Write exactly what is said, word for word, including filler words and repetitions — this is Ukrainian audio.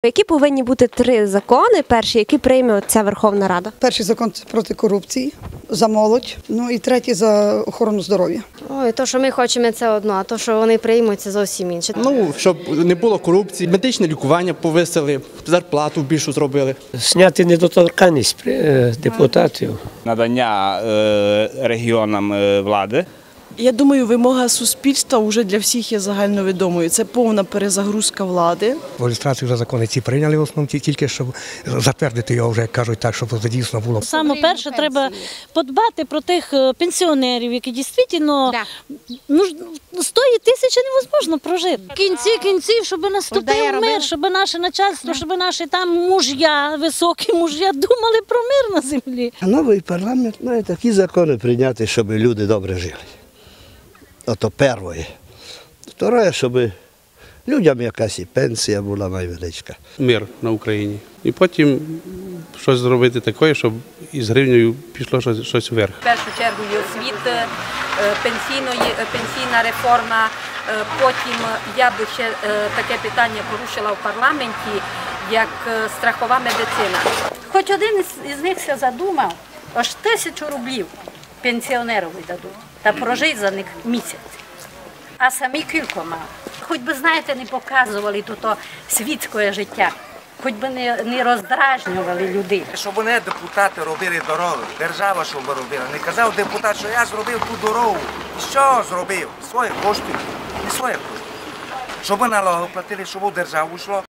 Які повинні бути три закони, перші, які прийме ця Верховна Рада? Перший закон – це проти корупції, за молодь, ну і третій – за охорону здоров'я. Ой, то, що ми хочемо, це одно, а то, що вони приймуть, це зовсім інше. Ну, щоб не було корупції, медичне лікування повисили, зарплату більшу зробили. Зняти недоторканність депутатів. Надання е, регіонам е, влади. Я думаю, вимога суспільства вже для всіх є загальновідомою. Це повна перезагрузка влади. В ілюстрації вже закони ці прийняли в основному, тільки щоб затвердити його вже, як кажуть, так, щоб це дійсно було. Саме перше, треба подбати про тих пенсіонерів, які дійсно, ну, з тої тисячі невозможно прожити. В кінці кінців, щоб наступив мир, щоб наше начальство, щоб наші там муж'я, високі муж'я думали про мир на землі. Новий парламент має такі закони прийняти, щоб люди добре жили. Ото перше. Друге, щоб людям якась і пенсія була найвеличка. Мир на Україні. І потім щось зробити таке, щоб із гривнею пішло щось, щось вверх. В першу чергу є освіта, пенсійна реформа. Потім я би ще таке питання порушила в парламенті, як страхова медицина. Хоч один із них се задумав, аж тисячу рублів пенсіонеру дадуть. Та прожить за них місяць. А самі кілько мали. Хоч би, знаєте, не показували тут світське життя, хоч би не, не роздражнювали людей. Щоб вони, депутати, робили дорогу, держава, щоб робила. Не казав депутат, що я зробив ту дорогу. І що зробив? Своє кошти. Не своє кошти. Щоб налоги платили, щоб у державу йшло.